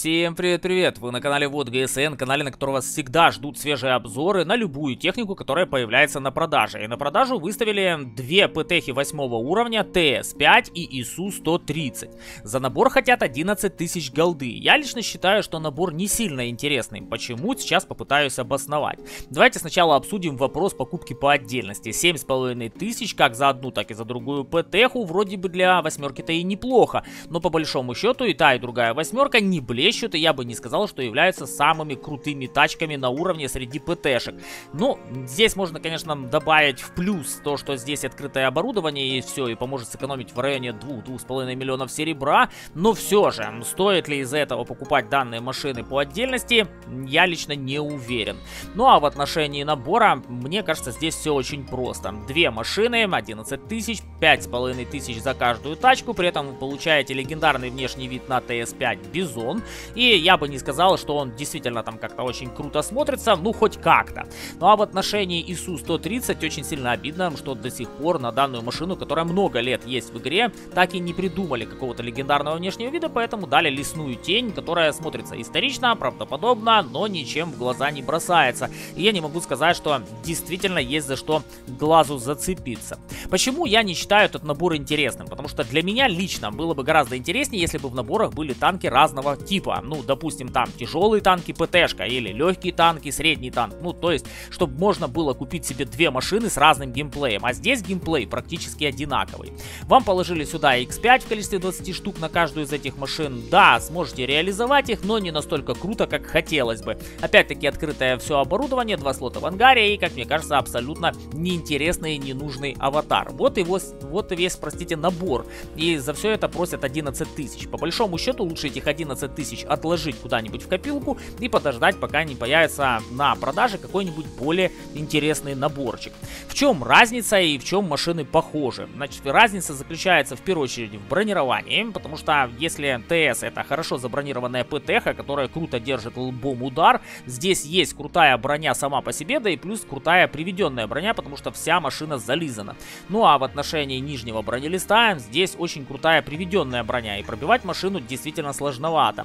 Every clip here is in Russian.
Всем привет-привет! Вы на канале Вот ГСН, канале, на котором вас всегда ждут свежие обзоры на любую технику, которая появляется на продаже. И на продажу выставили две ПТХи 8 уровня ТС-5 и ИСУ-130. За набор хотят 11 тысяч голды. Я лично считаю, что набор не сильно интересный. Почему? Сейчас попытаюсь обосновать. Давайте сначала обсудим вопрос покупки по отдельности. 7,5 тысяч как за одну, так и за другую ПТХу вроде бы для восьмерки-то и неплохо. Но по большому счету и та, и другая восьмерка не блещут, и я бы не сказал, что являются самыми крутыми тачками на уровне среди ПТшек. Ну, здесь можно, конечно, добавить в плюс то, что здесь открытое оборудование и все, и поможет сэкономить в районе 2-2,5 миллионов серебра, но все же, стоит ли из-за этого покупать данные машины по отдельности, я лично не уверен. Ну а в отношении набора, мне кажется, здесь все очень просто. Две машины, 11 тысяч, 5,5 тысяч за каждую тачку, при этом вы получаете легендарный внешний вид на ТС-5 Бизон, и я бы не сказал, что он действительно там как-то очень круто смотрится, ну хоть как-то. Ну а в отношении ИСУ-130 очень сильно обидно, что до сих пор на данную машину, которая много лет есть в игре, так и не придумали какого-то легендарного внешнего вида, поэтому дали лесную тень, которая смотрится исторично, правдоподобно, но ничем в глаза не бросается. И я не могу сказать, что действительно есть за что глазу зацепиться. Почему я не считаю этот набор интересным? Потому что для меня лично было бы гораздо интереснее, если бы в наборах были танки разного типа. Ну, допустим, там тяжелые танки ПТшка или легкие танки, средний танк. Ну, то есть, чтобы можно было купить себе две машины с разным геймплеем. А здесь геймплей практически одинаковый. Вам положили сюда X5 в количестве 20 штук на каждую из этих машин. Да, сможете реализовать их, но не настолько круто, как хотелось бы. Опять-таки, открытое все оборудование, 2 слота в ангаре и, как мне кажется, абсолютно неинтересный и ненужный аватар. Вот и весь, простите, набор. И за все это просят 11 тысяч. По большому счету, лучше этих 11 тысяч отложить куда-нибудь в копилку и подождать, пока не появится на продаже какой-нибудь более интересный наборчик. В чем разница и в чем машины похожи? Значит, разница заключается в первую очередь в бронировании, потому что если ТС это хорошо забронированная ПТХ, которая круто держит лбом удар, здесь есть крутая броня сама по себе, да и плюс крутая приведенная броня, потому что вся машина зализана. Ну а в отношении нижнего бронелиста здесь очень крутая приведенная броня, и пробивать машину действительно сложновато.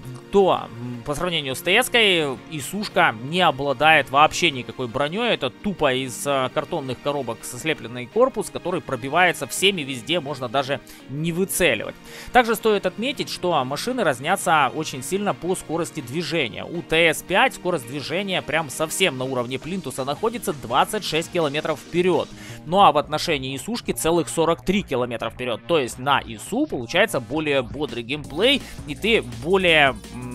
То по сравнению с ТС-кой ИСушка не обладает вообще никакой броней. Это тупо из картонных коробок слепленный корпус, который пробивается всеми везде, можно даже не выцеливать. Также стоит отметить, что машины разнятся очень сильно по скорости движения. У ТС-5 скорость движения прям совсем на уровне плинтуса находится 26 километров вперед. Ну а в отношении ИСушки целых 43 километра вперед. То есть на ИСу получается более бодрый геймплей, и ты более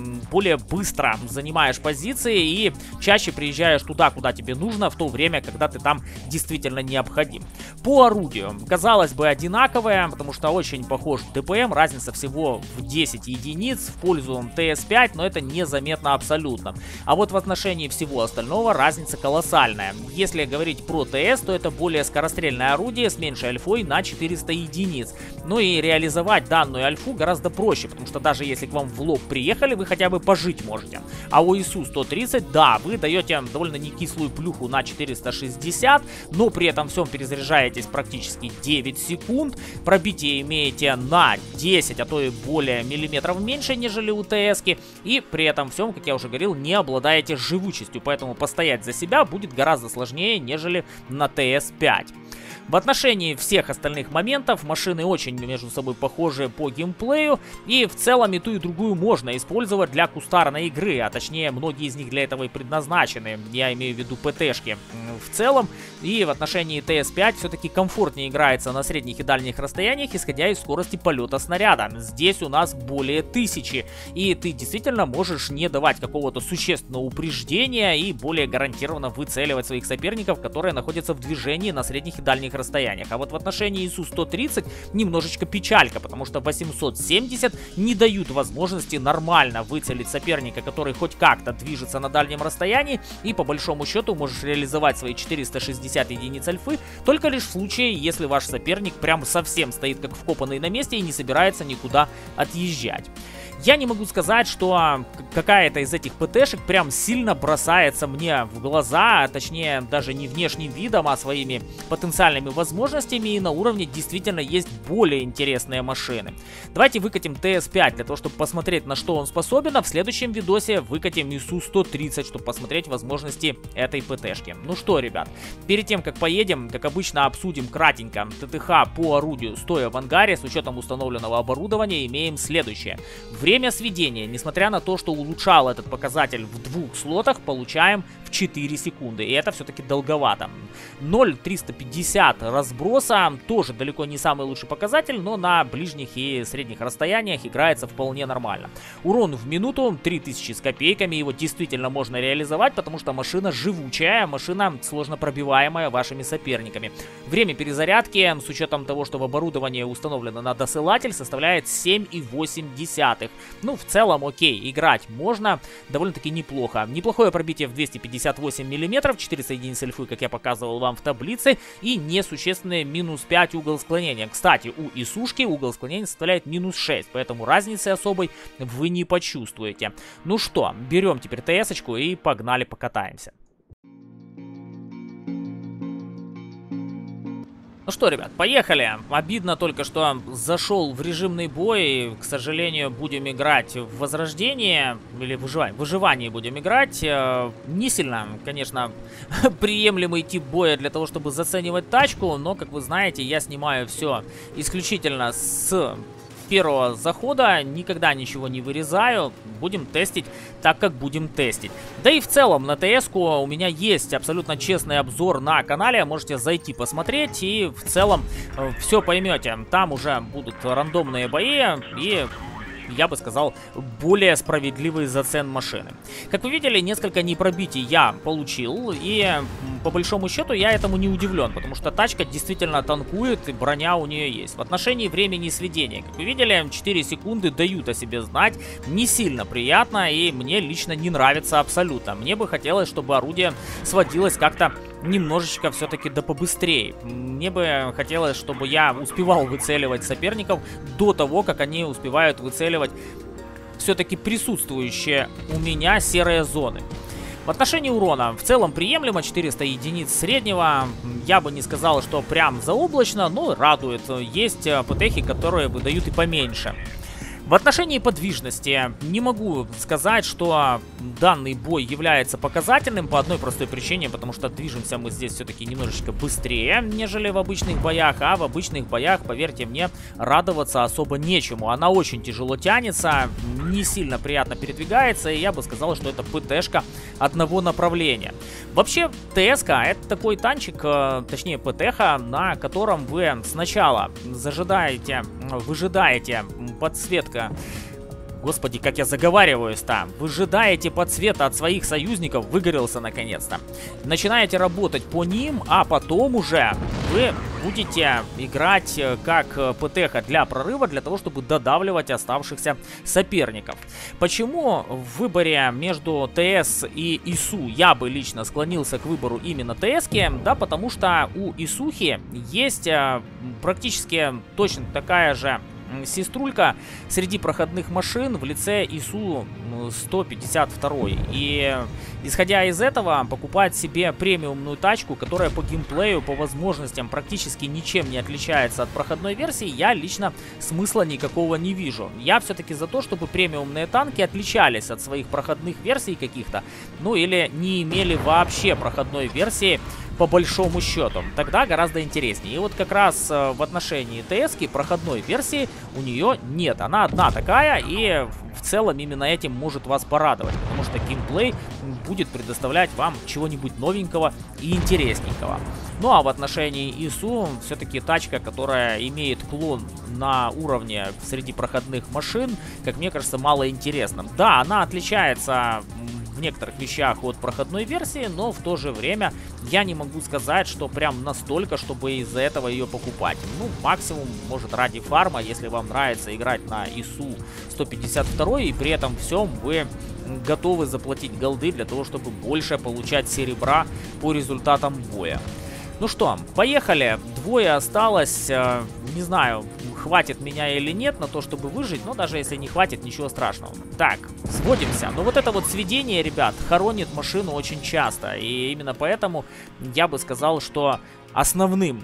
быстро занимаешь позиции и чаще приезжаешь туда, куда тебе нужно, в то время, когда ты там действительно необходим. По орудию, казалось бы, одинаковое, потому что очень похож ДПМ, разница всего в 10 единиц в пользу ТС-5, но это незаметно абсолютно. А вот в отношении всего остального разница колоссальная. Если говорить про ТС, то это более скорострельное орудие с меньшей альфой на 400 единиц. Ну и реализовать данную альфу гораздо проще, потому что даже если к вам в лоб приехали, вы хотя бы пожить можете. А у ИСУ-130, да, вы даете довольно некислую плюху на 460, но при этом всем перезаряжаетесь практически 9 секунд. Пробитие имеете на 10, а то и более миллиметров меньше, нежели у ТС-ки. И при этом всем, как я уже говорил, не обладаете живучестью, поэтому постоять за себя будет гораздо сложнее, нежели на ТС-5. В отношении всех остальных моментов машины очень между собой похожи по геймплею, и в целом и ту, и другую можно использовать для кустарной игры, а точнее многие из них для этого и предназначены, я имею в виду ПТшки в целом. И в отношении ТС-5 все-таки комфортнее играется на средних и дальних расстояниях, исходя из скорости полета снаряда. Здесь у нас более 1000, и ты действительно можешь не давать какого-то существенного упреждения и более гарантированно выцеливать своих соперников, которые находятся в движении на средних и дальних расстояниях. А вот в отношении ИСУ-130 немножечко печалька, потому что 870 не дают возможности нормально выцелить соперника, который хоть как-то движется на дальнем расстоянии, и по большому счету можешь реализовать свои 460 единиц альфы только лишь в случае, если ваш соперник прям совсем стоит как вкопанный на месте и не собирается никуда отъезжать. Я не могу сказать, что какая-то из этих ПТшек прям сильно бросается мне в глаза, точнее даже не внешним видом, а своими потенциальными возможностями, и на уровне действительно есть более интересные машины. Давайте выкатим TS5 для того, чтобы посмотреть, на что он способен, а в следующем видосе выкатим ИСУ-130, чтобы посмотреть возможности этой ПТшки. Ну что, ребят, перед тем, как поедем, как обычно, обсудим кратенько ТТХ по орудию, стоя в ангаре, с учетом установленного оборудования, имеем следующее. Время сведения, несмотря на то, что улучшал этот показатель в 2 слотах, получаем в 4 секунды. И это все-таки долговато. 0,350 разброса, тоже далеко не самый лучший показатель, но на ближних и средних расстояниях играется вполне нормально. Урон в минуту 3000 с копейками, его действительно можно реализовать, потому что машина живучая, машина сложно пробиваемая вашими соперниками. Время перезарядки, с учетом того, что в оборудовании установлено на досылатель, составляет 7,8. Ну, в целом, окей, играть можно довольно-таки неплохо. Неплохое пробитие в 258 мм, 400 единиц эльфы, как я показывал вам в таблице, и несущественные минус 5 угол склонения. Кстати, у ИСушки угол склонения составляет минус 6, поэтому разницы особой вы не почувствуете. Ну что, берем теперь ТС-очку и погнали покатаемся. Ну что, ребят, поехали. Обидно только, что зашел в режимный бой. К сожалению, будем играть в Возрождение. Или выживание будем играть. Не сильно, конечно, приемлемый тип боя для того, чтобы заценивать тачку. Но, как вы знаете, я снимаю все исключительно с первого захода, никогда ничего не вырезаю, будем тестить так, как будем тестить. Да и в целом на ТС-ку у меня есть абсолютно честный обзор на канале, можете зайти посмотреть и в целом все поймете. Там уже будут рандомные бои и, я бы сказал, более справедливый зацен машины. Как вы видели, несколько непробитий я получил, и по большому счету я этому не удивлен, потому что тачка действительно танкует, и броня у нее есть. В отношении времени сведения, как вы видели, 4 секунды дают о себе знать, не сильно приятно, и мне лично не нравится абсолютно. Мне бы хотелось, чтобы орудие сводилось как-то немножечко все-таки да побыстрее. Мне бы хотелось, чтобы я успевал выцеливать соперников до того, как они успевают выцеливать все-таки присутствующие у меня серые зоны. В отношении урона в целом приемлемо, 400 единиц среднего. Я бы не сказал, что прям заоблачно, но радует. Есть ПТХи, которые выдают и поменьше. В отношении подвижности не могу сказать, что данный бой является показательным по одной простой причине, потому что движемся мы здесь все-таки немножечко быстрее, нежели в обычных боях, а в обычных боях, поверьте мне, радоваться особо нечему. Она очень тяжело тянется, не сильно приятно передвигается, и я бы сказал, что это ПТшка одного направления. Вообще, ТС-ка это такой танчик, точнее ПТХа, на котором вы сначала выжидаете подсветка. Господи, как я заговариваюсь-то. Выжидаете подсвета от своих союзников, выгорелся наконец-то. Начинаете работать по ним, а потом уже вы будете играть как ПТХ для прорыва, для того, чтобы додавливать оставшихся соперников. Почему в выборе между ТС и ИСУ я бы лично склонился к выбору именно ТС-ки? Да, потому что у ИСУхи есть практически точно такая же сеструлька среди проходных машин в лице ИСУ-152. И исходя из этого, покупать себе премиумную тачку, которая по геймплею, по возможностям практически ничем не отличается от проходной версии, я лично смысла никакого не вижу. Я все-таки за то, чтобы премиумные танки отличались от своих проходных версий каких-то, ну или не имели вообще проходной версии по большому счету. Тогда гораздо интереснее. И вот как раз в отношении ТС-ки проходной версии у нее нет. Она одна такая, и в целом именно этим может вас порадовать, потому что геймплей будет предоставлять вам чего-нибудь новенького и интересненького. Ну а в отношении ИСУ все-таки тачка, которая имеет клон на уровне среди проходных машин, как мне кажется, мало интересным. Да, она отличается в некоторых вещах от проходной версии, но в то же время я не могу сказать, что прям настолько, чтобы из-за этого ее покупать. Ну, максимум, может, ради фарма, если вам нравится играть на ИСУ 152 и при этом всем вы готовы заплатить голды для того, чтобы больше получать серебра по результатам боя. Ну что, поехали. Двое осталось. Не знаю, хватит меня или нет на то, чтобы выжить, но даже если не хватит, ничего страшного. Так, сводимся. Но вот это вот сведение, ребят, хоронит машину очень часто, и именно поэтому я бы сказал, что основным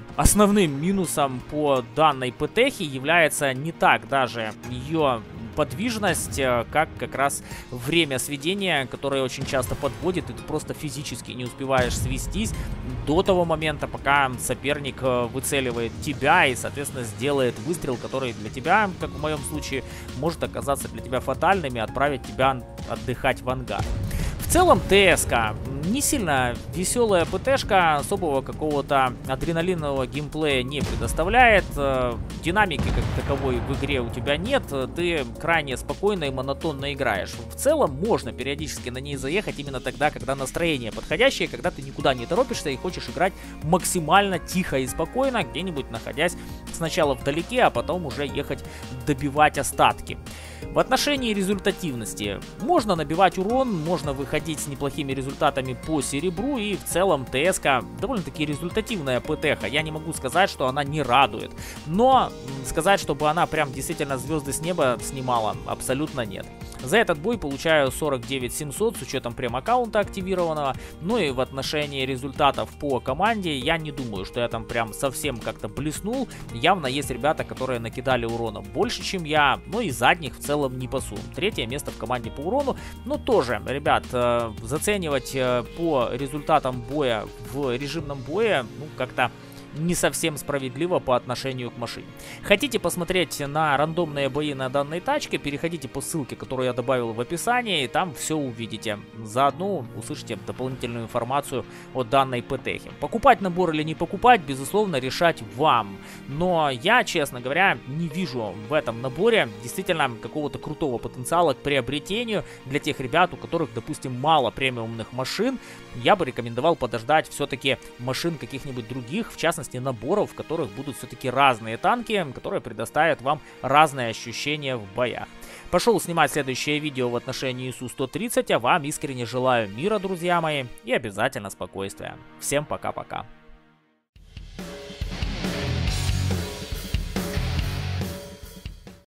минусом по данной ПТХе является не так даже ее подвижность, как раз время сведения, которое очень часто подводит, и ты просто физически не успеваешь свестись до того момента, пока соперник выцеливает тебя и, соответственно, сделает выстрел, который для тебя, как в моем случае, может оказаться для тебя фатальным и отправить тебя отдыхать в ангар. В целом ТСК не сильно веселая ПТшка, особого какого-то адреналинового геймплея не предоставляет, динамики как таковой в игре у тебя нет, ты крайне спокойно и монотонно играешь. В целом можно периодически на ней заехать именно тогда, когда настроение подходящее, когда ты никуда не торопишься и хочешь играть максимально тихо и спокойно, где-нибудь находясь сначала вдалеке, а потом уже ехать добивать остатки. В отношении результативности можно набивать урон, можно выходить с неплохими результатами по серебру, и в целом ТСК довольно-таки результативная ПТХа. Я не могу сказать, что она не радует, но сказать, чтобы она прям действительно звезды с неба снимала, абсолютно нет. За этот бой получаю 49 700 с учетом прем-аккаунта активированного. Ну и в отношении результатов по команде я не думаю, что я там прям совсем как-то блеснул. Явно есть ребята, которые накидали урона больше, чем я, но и задних в целом не пасу. Третье место в команде по урону. Но тоже, ребят, заценивать по результатам боя в режимном бое, ну, как-то не совсем справедливо по отношению к машине. Хотите посмотреть на рандомные бои на данной тачке, переходите по ссылке, которую я добавил в описании, и там все увидите. Заодно услышите дополнительную информацию о данной ПТХе. Покупать набор или не покупать, безусловно, решать вам. Но я, честно говоря, не вижу в этом наборе действительно какого-то крутого потенциала к приобретению для тех ребят, у которых, допустим, мало премиумных машин. Я бы рекомендовал подождать все-таки машин каких-нибудь других, в частности, наборов, в которых будут все-таки разные танки, которые предоставят вам разные ощущения в боях. Пошел снимать следующее видео в отношении Су-130, а вам искренне желаю мира, друзья мои, и обязательно спокойствия. Всем пока-пока.